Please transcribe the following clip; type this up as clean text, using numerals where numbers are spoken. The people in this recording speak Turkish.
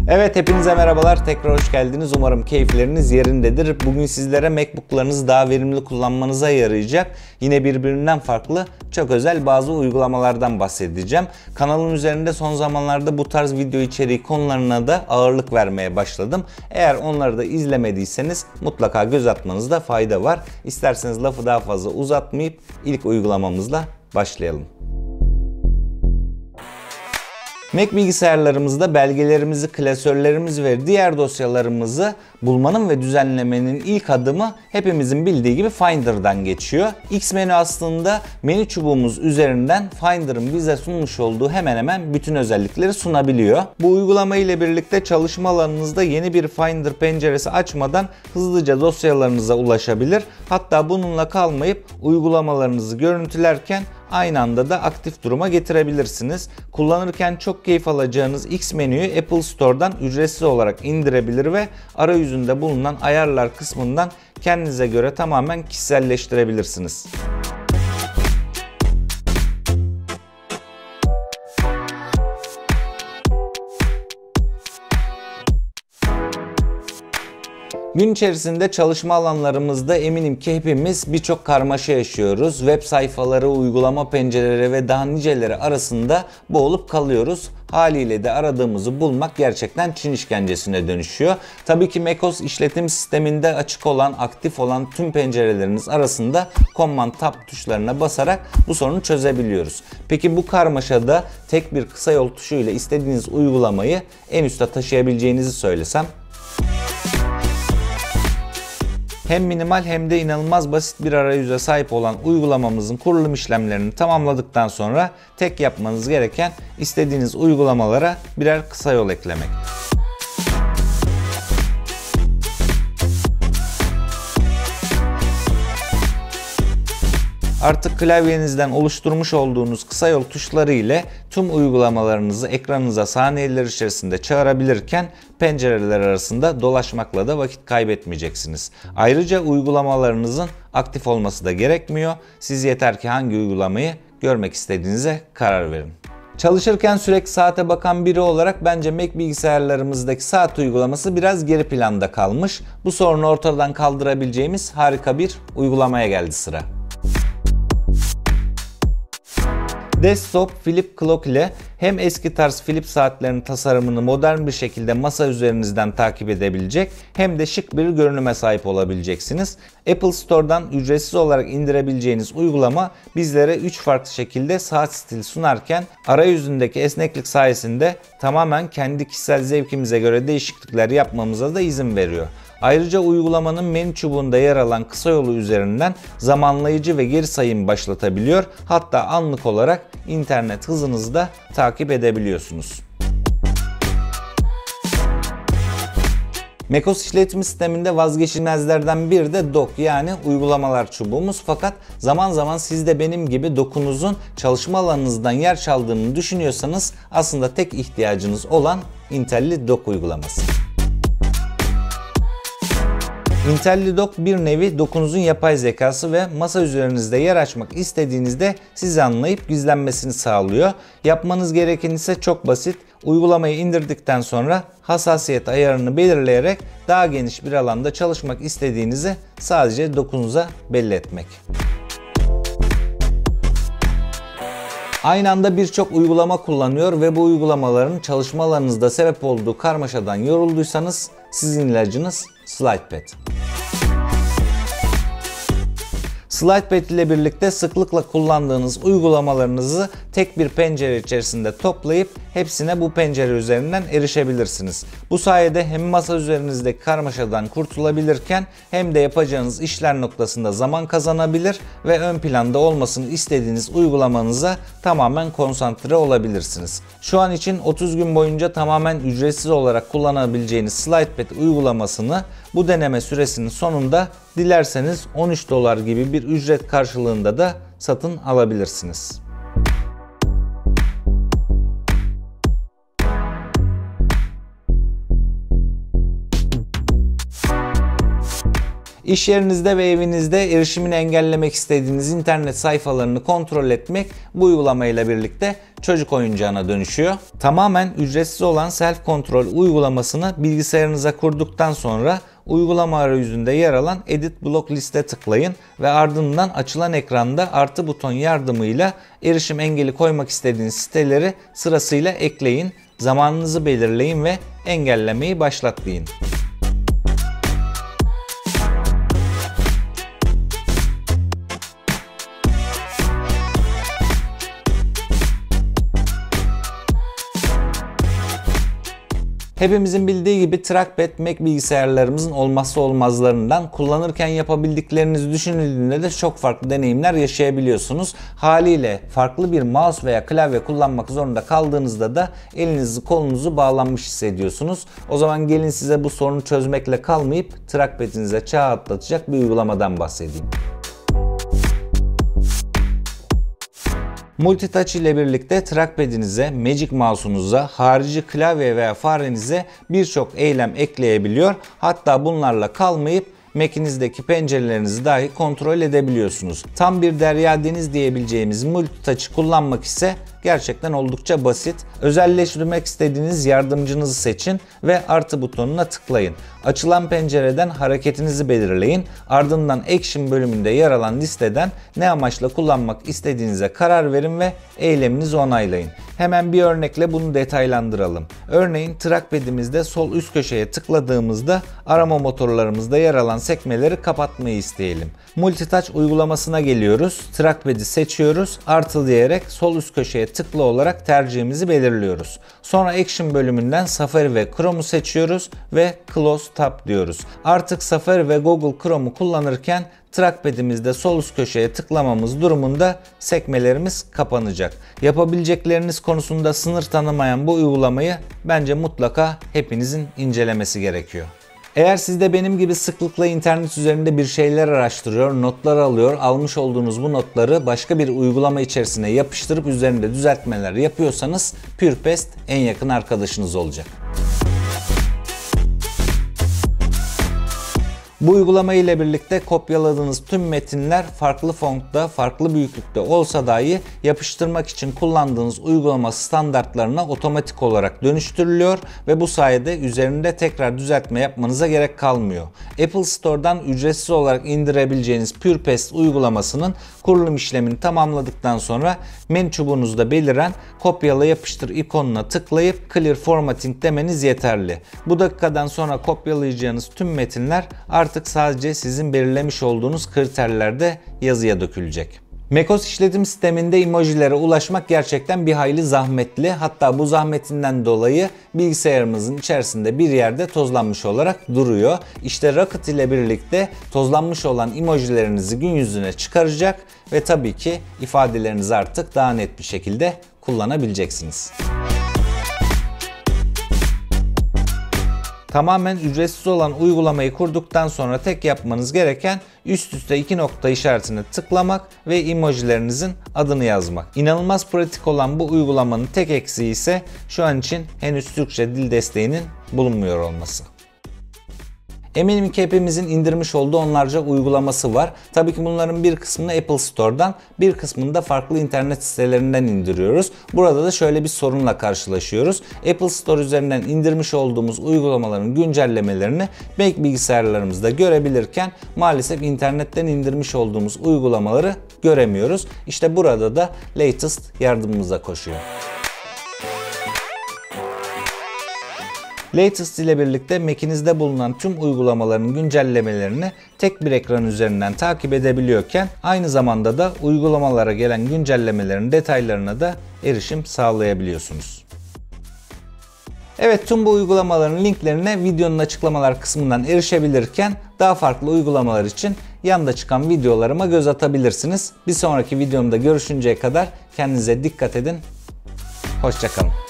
Evet, hepinize merhabalar. Tekrar hoş geldiniz. Umarım keyifleriniz yerindedir. Bugün sizlere MacBook'larınızı daha verimli kullanmanıza yarayacak, yine birbirinden farklı, çok özel bazı uygulamalardan bahsedeceğim. Kanalın üzerinde son zamanlarda bu tarz video içeriği konularına da ağırlık vermeye başladım. Eğer onları da izlemediyseniz mutlaka göz atmanızda fayda var. İsterseniz lafı daha fazla uzatmayıp ilk uygulamamızla başlayalım. Mac bilgisayarlarımızda belgelerimizi, klasörlerimizi ve diğer dosyalarımızı bulmanın ve düzenlemenin ilk adımı hepimizin bildiği gibi Finder'dan geçiyor. X menü aslında menü çubuğumuz üzerinden Finder'ın bize sunmuş olduğu hemen hemen bütün özellikleri sunabiliyor. Bu uygulama ile birlikte çalışma alanınızda yeni bir Finder penceresi açmadan hızlıca dosyalarınıza ulaşabilir. Hatta bununla kalmayıp uygulamalarınızı görüntülerken aynı anda da aktif duruma getirebilirsiniz. Kullanırken çok keyif alacağınız X menüyü Apple Store'dan ücretsiz olarak indirebilir ve arayüzünde bulunan ayarlar kısmından kendinize göre tamamen kişiselleştirebilirsiniz. Gün içerisinde çalışma alanlarımızda eminim ki hepimiz birçok karmaşa yaşıyoruz. Web sayfaları, uygulama pencereleri ve daha niceleri arasında boğulup kalıyoruz. Haliyle de aradığımızı bulmak gerçekten Çin işkencesine dönüşüyor. Tabii ki macOS işletim sisteminde açık olan, aktif olan tüm pencereleriniz arasında Command Tab tuşlarına basarak bu sorunu çözebiliyoruz. Peki bu karmaşada tek bir kısa yol tuşuyla istediğiniz uygulamayı en üste taşıyabileceğinizi söylesem? Hem minimal hem de inanılmaz basit bir arayüze sahip olan uygulamamızın kurulum işlemlerini tamamladıktan sonra tek yapmanız gereken istediğiniz uygulamalara birer kısa yol eklemek. Artık klavyenizden oluşturmuş olduğunuz kısa yol tuşları ile tüm uygulamalarınızı ekranınıza saniyeler içerisinde çağırabilirken pencereler arasında dolaşmakla da vakit kaybetmeyeceksiniz. Ayrıca uygulamalarınızın aktif olması da gerekmiyor. Siz yeter ki hangi uygulamayı görmek istediğinize karar verin. Çalışırken sürekli saate bakan biri olarak bence Mac bilgisayarlarımızdaki saat uygulaması biraz geri planda kalmış. Bu sorunu ortadan kaldırabileceğimiz harika bir uygulamaya geldi sıra. Desktop Philip Clock ile hem eski tarz Philip saatlerinin tasarımını modern bir şekilde masa üzerinizden takip edebilecek hem de şık bir görünüme sahip olabileceksiniz. Apple Store'dan ücretsiz olarak indirebileceğiniz uygulama bizlere 3 farklı şekilde saat stili sunarken arayüzündeki esneklik sayesinde tamamen kendi kişisel zevkimize göre değişiklikler yapmamıza da izin veriyor. Ayrıca uygulamanın menü çubuğunda yer alan kısa yolu üzerinden zamanlayıcı ve geri sayım başlatabiliyor. Hatta anlık olarak internet hızınızı da takip edebiliyorsunuz. macOS işletim sisteminde vazgeçilmezlerden biri de Dock, yani uygulamalar çubuğumuz. Fakat zaman zaman siz de benim gibi Dock'unuzun çalışma alanınızdan yer çaldığını düşünüyorsanız aslında tek ihtiyacınız olan Intelli Dock uygulaması. Intelli Dock bir nevi Dock'unuzun yapay zekası ve masa üzerinizde yer açmak istediğinizde sizi anlayıp gizlenmesini sağlıyor. Yapmanız gereken ise çok basit. Uygulamayı indirdikten sonra hassasiyet ayarını belirleyerek daha geniş bir alanda çalışmak istediğinizi sadece Dock'unuza belli etmek. Aynı anda birçok uygulama kullanıyor ve bu uygulamaların çalışma alanınızda sebep olduğu karmaşadan yorulduysanız sizin ilacınız SlidePad. SlidePad ile birlikte sıklıkla kullandığınız uygulamalarınızı tek bir pencere içerisinde toplayıp hepsine bu pencere üzerinden erişebilirsiniz. Bu sayede hem masa üzerinizdeki karmaşadan kurtulabilirken hem de yapacağınız işler noktasında zaman kazanabilir ve ön planda olmasını istediğiniz uygulamanıza tamamen konsantre olabilirsiniz. Şu an için 30 gün boyunca tamamen ücretsiz olarak kullanabileceğiniz SlidePad uygulamasını bu deneme süresinin sonunda dilerseniz $13 gibi bir ücret karşılığında da satın alabilirsiniz. İş yerinizde ve evinizde erişimini engellemek istediğiniz internet sayfalarını kontrol etmek bu uygulamayla birlikte çocuk oyuncağına dönüşüyor. Tamamen ücretsiz olan Self Control uygulamasını bilgisayarınıza kurduktan sonra uygulama arayüzünde yer alan Edit Block List'e tıklayın ve ardından açılan ekranda artı buton yardımıyla erişim engeli koymak istediğiniz siteleri sırasıyla ekleyin, zamanınızı belirleyin ve engellemeyi başlat deyin. Hepimizin bildiği gibi trackpad Mac bilgisayarlarımızın olmazsa olmazlarından. Kullanırken yapabildikleriniz düşünüldüğünde de çok farklı deneyimler yaşayabiliyorsunuz. Haliyle farklı bir mouse veya klavye kullanmak zorunda kaldığınızda da elinizi kolunuzu bağlanmış hissediyorsunuz. O zaman gelin size bu sorunu çözmekle kalmayıp trackpad'inize çağ atlatacak bir uygulamadan bahsedeyim. Multitouch ile birlikte trackpad'inize, Magic Mouse'unuza, harici klavye veya farenize birçok eylem ekleyebiliyor. Hatta bunlarla kalmayıp Mac'inizdeki pencerelerinizi dahi kontrol edebiliyorsunuz. Tam bir derya deniz diyebileceğimiz Multitouch'ı kullanmak ise gerçekten oldukça basit. Özelleştirmek istediğiniz yardımcınızı seçin ve artı butonuna tıklayın. Açılan pencereden hareketinizi belirleyin. Ardından Action bölümünde yer alan listeden ne amaçla kullanmak istediğinize karar verin ve eyleminizi onaylayın. Hemen bir örnekle bunu detaylandıralım. Örneğin trackpad'imizde sol üst köşeye tıkladığımızda arama motorlarımızda yer alan sekmeleri kapatmayı isteyelim. Multitouch uygulamasına geliyoruz. Trackpad'i seçiyoruz. Artı diyerek sol üst köşeye tıklı olarak tercihimizi belirliyoruz. Sonra Action bölümünden Safari ve Chrome'u seçiyoruz ve Close Tab diyoruz. Artık Safari ve Google Chrome'u kullanırken trackpad'imizde sol üst köşeye tıklamamız durumunda sekmelerimiz kapanacak. Yapabilecekleriniz konusunda sınır tanımayan bu uygulamayı bence mutlaka hepinizin incelemesi gerekiyor. Eğer siz de benim gibi sıklıkla internet üzerinde bir şeyler araştırıyor, notlar alıyor, almış olduğunuz bu notları başka bir uygulama içerisine yapıştırıp üzerinde düzeltmeler yapıyorsanız PurePest en yakın arkadaşınız olacak. Bu uygulama ile birlikte kopyaladığınız tüm metinler farklı fontta, farklı büyüklükte olsa dahi yapıştırmak için kullandığınız uygulama standartlarına otomatik olarak dönüştürülüyor ve bu sayede üzerinde tekrar düzeltme yapmanıza gerek kalmıyor. Apple Store'dan ücretsiz olarak indirebileceğiniz PurePest uygulamasının kurulum işlemini tamamladıktan sonra menü çubuğunuzda beliren kopyala yapıştır ikonuna tıklayıp Clear Formatting demeniz yeterli. Bu dakikadan sonra kopyalayacağınız tüm metinler artık sadece sizin belirlemiş olduğunuz kriterlerde yazıya dökülecek. macOS işletim sisteminde emojilere ulaşmak gerçekten bir hayli zahmetli. Hatta bu zahmetinden dolayı bilgisayarımızın içerisinde bir yerde tozlanmış olarak duruyor. İşte Rocket ile birlikte tozlanmış olan emojilerinizi gün yüzüne çıkaracak ve tabii ki ifadelerinizi artık daha net bir şekilde kullanabileceksiniz. Tamamen ücretsiz olan uygulamayı kurduktan sonra tek yapmanız gereken üst üste iki nokta işaretine tıklamak ve emojilerinizin adını yazmak. İnanılmaz pratik olan bu uygulamanın tek eksiği ise şu an için henüz Türkçe dil desteğinin bulunmuyor olması. Eminim ki hepimizin indirmiş olduğu onlarca uygulaması var. Tabii ki bunların bir kısmını Apple Store'dan, bir kısmını da farklı internet sitelerinden indiriyoruz. Burada da şöyle bir sorunla karşılaşıyoruz. Apple Store üzerinden indirmiş olduğumuz uygulamaların güncellemelerini Mac bilgisayarlarımızda görebilirken maalesef internetten indirmiş olduğumuz uygulamaları göremiyoruz. İşte burada da Latest yardımımıza koşuyor. Latest ile birlikte Mac'inizde bulunan tüm uygulamaların güncellemelerini tek bir ekran üzerinden takip edebiliyorken aynı zamanda da uygulamalara gelen güncellemelerin detaylarına da erişim sağlayabiliyorsunuz. Evet, tüm bu uygulamaların linklerine videonun açıklamalar kısmından erişebilirken daha farklı uygulamalar için yanda çıkan videolarıma göz atabilirsiniz. Bir sonraki videomda görüşünceye kadar kendinize dikkat edin. Hoşça kalın.